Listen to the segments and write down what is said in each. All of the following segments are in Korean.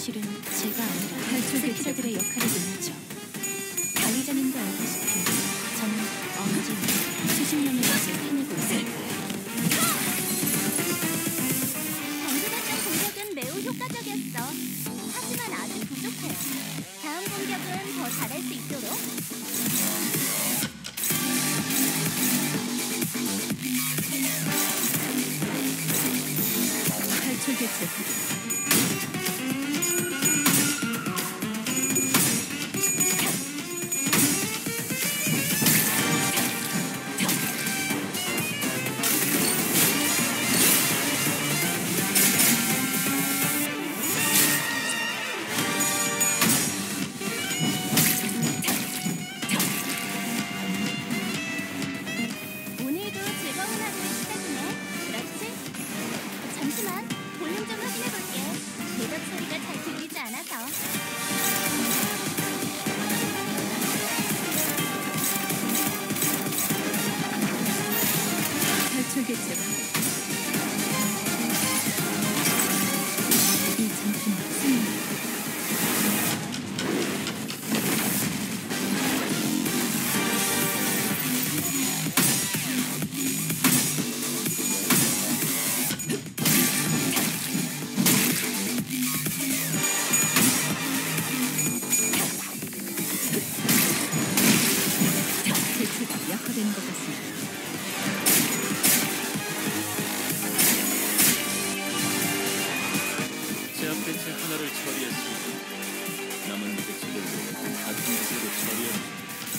교실은 제가 아니라 탈출객들의 역할이긴 하죠. 관리자님도 알다시피 저는 언제나 수십 년의 것을 해내고 있습니다. 방금했던 공격은 매우 효과적이었어. 하지만 아직 부족해. 다음 공격은 더 잘할 수 있도록. 탈출객들 오늘도 즐거운 하루의 시작이네. 그렇지? 잠시만, 볼륨 좀 확인해볼게. 대답 소리가 잘 들리지 않아서. 탈출객들 이 전투는 승리. 대체가 약화되는 것 같습니다. 제압 대체 하나를 처리했습니다. 남은 대체들도 같은 기세로 처리합니다.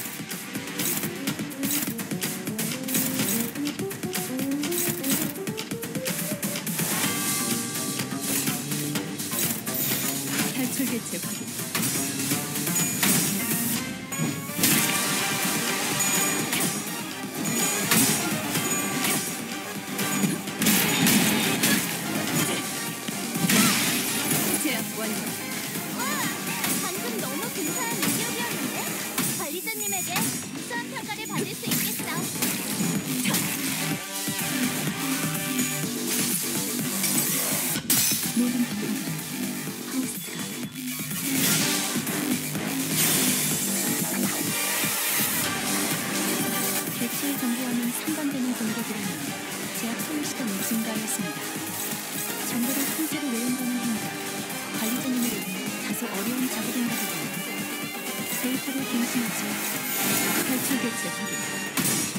탈출객체 확인. 제압 완료. 와! 방금 너무 근사한 공격이었는데? 관리자님에게 수학 평가를 받을 수 있겠어. 모든 병력은 하우스가 하래요. 개체의 정보와는 상반되는 공격이라면 제압 소요 시간이 증가하였습니다. 정보를 통째로 외운다는 행위가 관리자님으로는 다소 어려운 작업인가 보군요. 데이터를 갱신하지. 탈출객체 확인.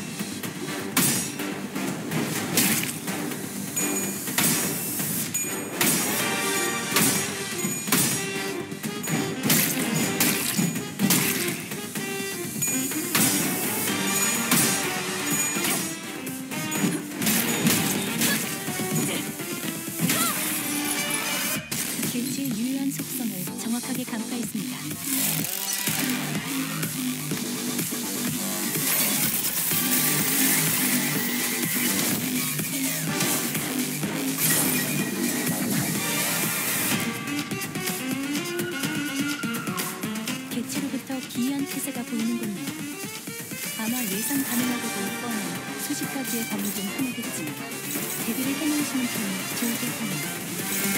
개체의 유효한 속성을 정확하게 간파했습니다. 개체로부터 기이한 태세가 보이는군요. 아마 예상 가능하고도 뻔한 수십 가지의 범위 중 하나겠지만 대비를 해놓으시는 편이 좋을 듯합니다.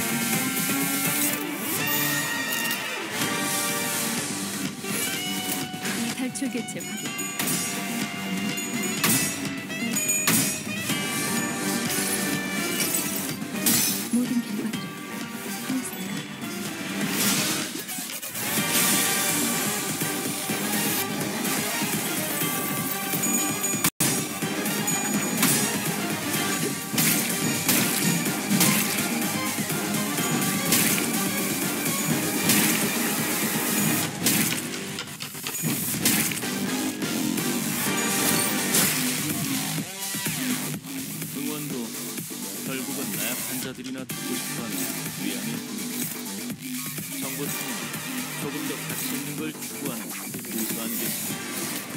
탈출객체 확인. 모든 결과들은 하우스가 응원도 결국은 나약 환자들이나 듣고 싶어하는 위안일 뿐입니다. 정보팀은 조금 더 가치 있는 걸 추구하는 우수 아니겠습니까?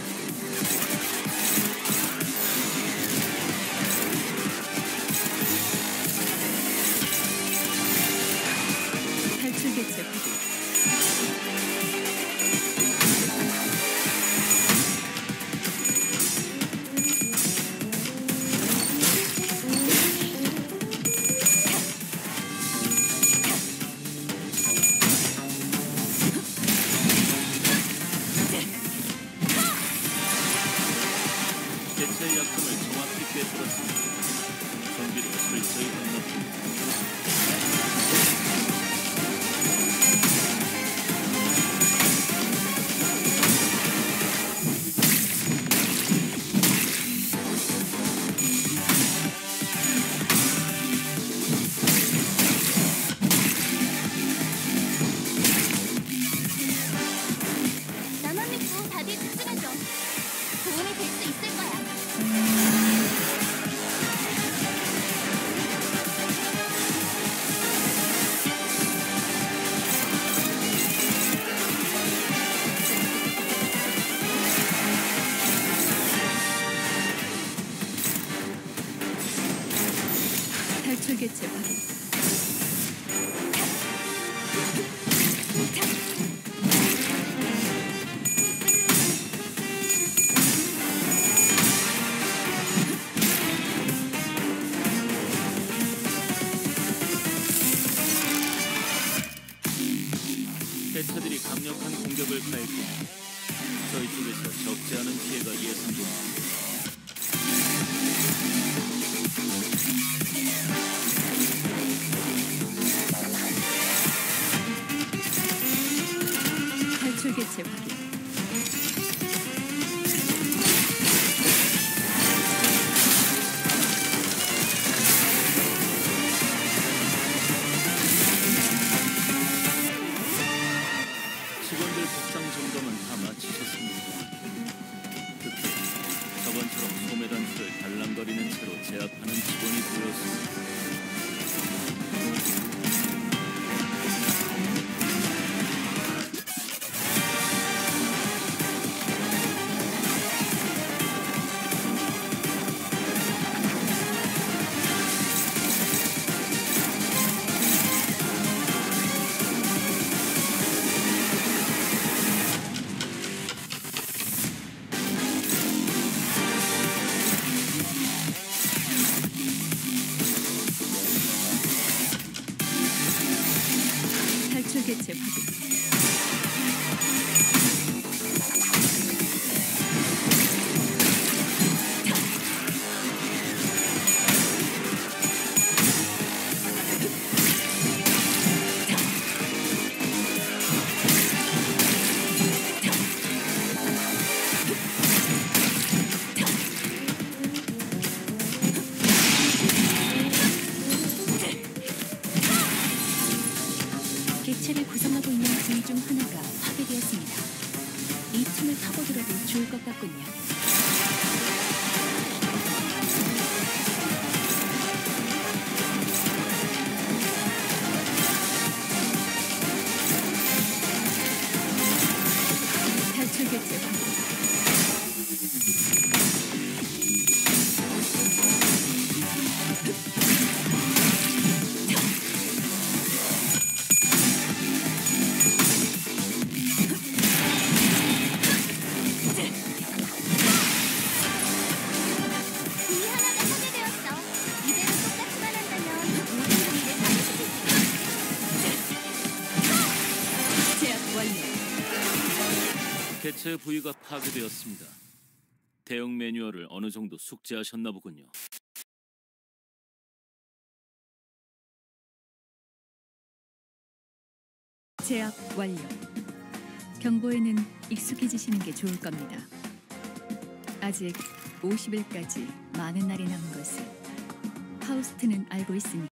탈출객체 확인. 개체의 약점을 정확히 꿰뚫었습니다. 경기를 철저히 건넜습니다. 나만 믿고 다들 집중해줘. 도움이 될 수 있을 거야. 탈출 개체 확인. 개체들이 강력한 공격을 가했고 저희 쪽에서 적지 않은 피해가 예상됩니다. 탈출 개체 확인. 직원들 복장 점검은 다 마치셨습니다. 그때 저번처럼 소매 단추를 달랑거리는 채로 제압하는 직원이 보였습니다. 탈출 개체 확인. 개체를 구성하고 있는 부위 중 하나가 파괴되었습니다. 이 틈을 파고들어도 좋을 것 같군요. 탈출 개체 확인. 부위 하나가 파괴되었어. 이대로 똑같이만 한다면 모든 부위를 파괴시킬 수 있어. 제압 완료. 개체 부위가 파괴되었습니다. 대응 매뉴얼을 어느 정도 숙지하셨나 보군요. 제압 완료. 경보에는 익숙해지시는 게 좋을 겁니다. 아직 50일까지 많은 날이 남은 것을 파우스트는 알고 있습니다.